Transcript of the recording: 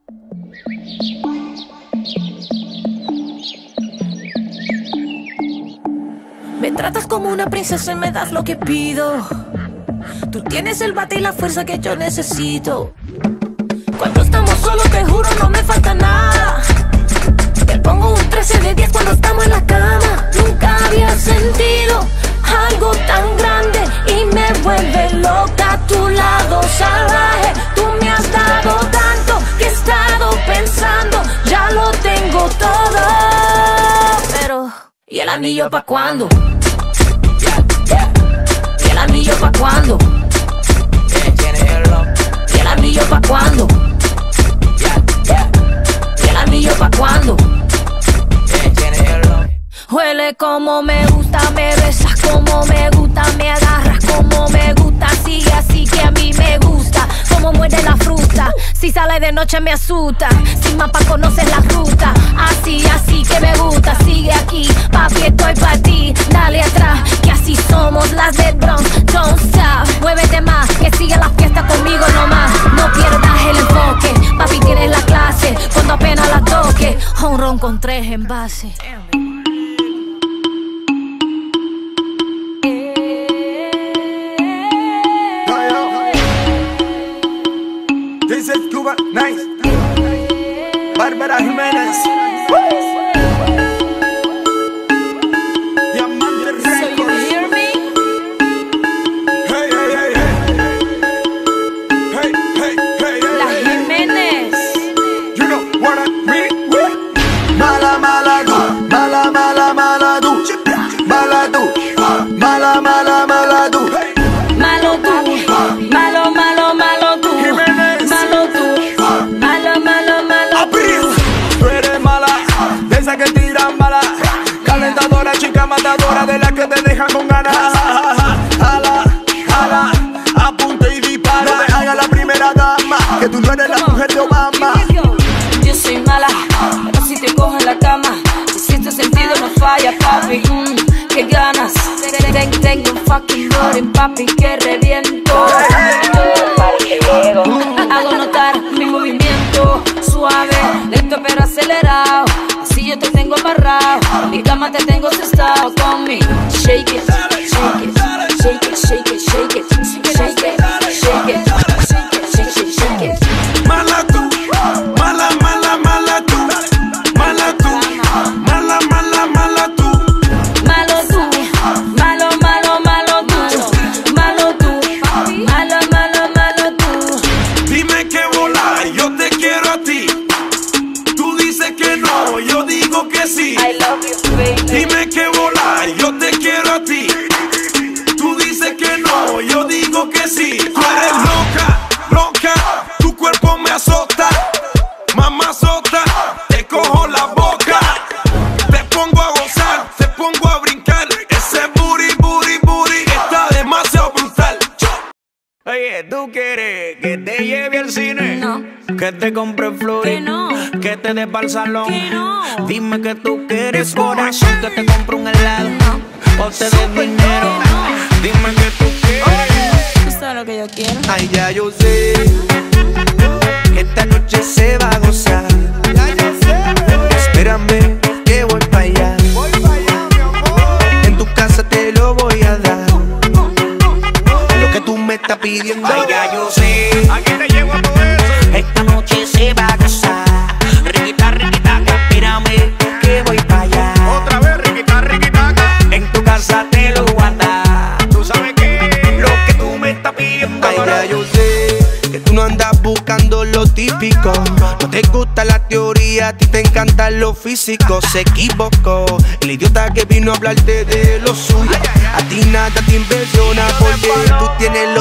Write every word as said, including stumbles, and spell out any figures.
Me tratas como una princesa y me das lo que pido. Tú tienes el bate y la fuerza que yo necesito. Cuando estamos solos te juro no me falta nada. Te pongo un trece de diez cuando estamos en la cama. Nunca había sentido algo tan grande y me vuelve loca a tu lado salvaje. Tú me has dado tanto que he estado pensando, ya lo tengo todo. Pero, ¿y el anillo pa' cuándo? ¿Y el anillo pa' cuándo? ¿Y el anillo pa' cuándo? ¿Y el anillo pa' cuándo? Huele como me gusta, me besas como me gusta, me agarras como me gusta, sigue así que a mí me gusta, como muerde la fruta, si sale de noche me asusta, sin mapa conoces la ruta, así, así que me gusta, sigue aquí, papi estoy pa' ti, dale atrás, que así somos las del Bronx, don't stop, muévete más, que siga la fiesta conmigo nomás, no pierdas el enfoque, papi tienes la clase, cuando apenas la toque, home run con tres envases. This is Cuba, nice. Bárbara Jiménez. Diamante Records. So you hear me? Hey, hey, hey, hey. Hey, hey, hey, hey. La Jiménez. You know what I mean? Mala, mala, du. Mala, mala, mala, du. Mala, du. Mala, mala, mala, du. Malo tú, malo, malo, malo tú. Malo tú, malo, malo, malo tú. Tú eres mala, de esa que tiran bala, calentadora, chica matadora, de la que te dejan con ganas. Jala, jala, apunta y dispara. No me hagas la primera dama, que tú no eres la mujer de Obama. Yo soy mala, pero si te cojo en la cama, si este sentido no falla, papi. Mm, qué ganas. Tengo un fucking body, papi, que reviento. Hago notar mi movimiento suave, lento pero acelerado. Así yo te tengo amarrado, en mi cama te tengo asustado con mi shake it, shake it, shake it, shake it, shake it, shake it, shake it, shake it, shake it, shake it. Mala tú, mala, mala, mala tú, mala tú, mala, mala, mala tú. Malo tú, malo, malo, malo tú, malo tú, malo, malo, malo tú. Dime que volar, yo te quiero a ti. Tú dices que no, yo digo que sí. I love you, baby. Dime que volar, yo te quiero a ti. Tú dices que no, yo digo que sí. Tú eres loca, loca, tu cuerpo me azota, mamá azota, te cojo la boca, te pongo a gozar, te pongo a brincar. Ese booty, booty, booty está demasiado brutal. Oye, ¿tú quieres que te lleve al cine? No. Que te compre flores. Que no. Que te dé pa'l salón. Que no. Dime que tú quieres corazón. Que te compre un helado. O te dé dinero. Dime que tú quieres. ¿Tú sabes lo que yo quiero? Ay, ya yo sé que esta noche se va a gozar. Espérame que voy pa' allá. En tu casa te lo voy a dar. Lo que tú me estás pidiendo. Ay, ya yo sé. Aquí te llevo a todo eso. Esta noche se va a gozar. Riquita, riquita, espérame que voy pa' allá. Otra vez, riquita, riquitaca. En tu casa te lo voy a dar. ¿Tú sabes qué? Lo que tú me estás pidiendo. Ay, ya yo sé que tú no andas buscando lo típico. No te gusta la teoría, a ti te encanta lo físico. Se equivocó el idiota que vino a hablarte de lo suyo. A ti nada te impresiona porque tú tienes lo